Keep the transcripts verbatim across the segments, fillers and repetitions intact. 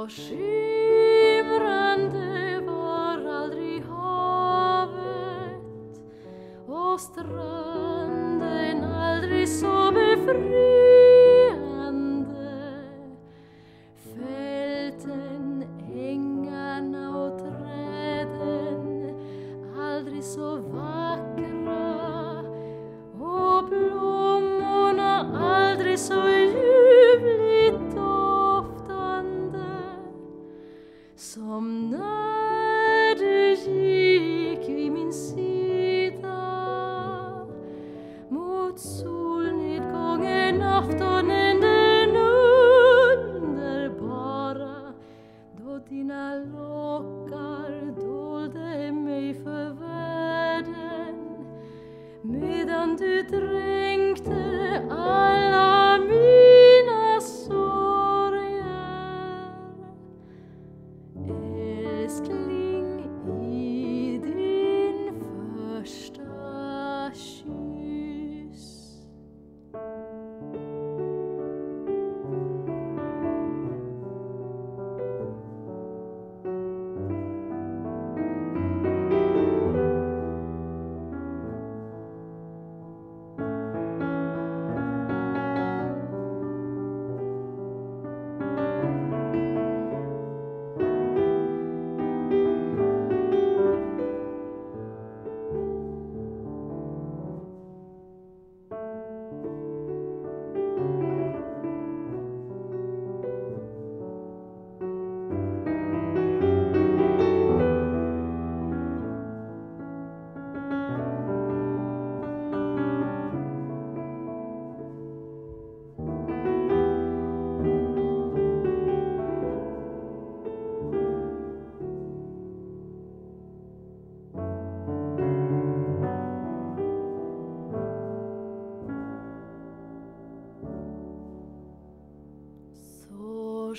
skimrande var aldrig havet och stranden aldrig så befriande. Fälten, ängarna och träden aldrig så vackra och blommorna aldrig så ljuvligt doftande som när du gick vid min sida mot solnedgången, aftonen den underbara, då dina lockar dolde mig för världen medan du dränkte alla mina sorger. Älskling, i din första kyss. Så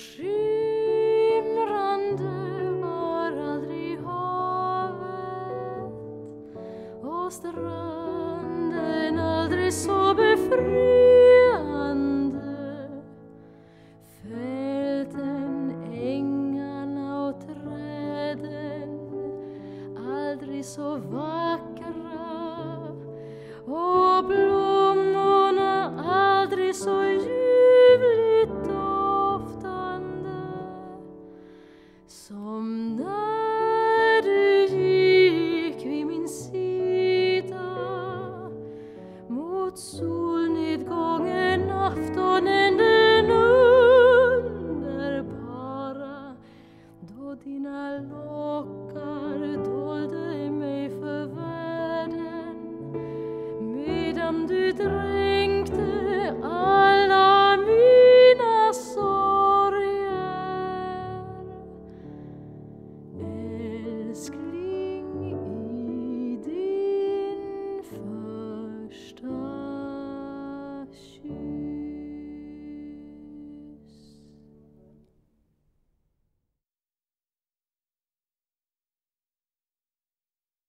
skimrande var aldrig havet och stranden aldrig så befriande. Fälten, ängarna och träden aldrig så vackra och blommorna aldrig så ljuvligt doftande som när du gick vid min sida mot sol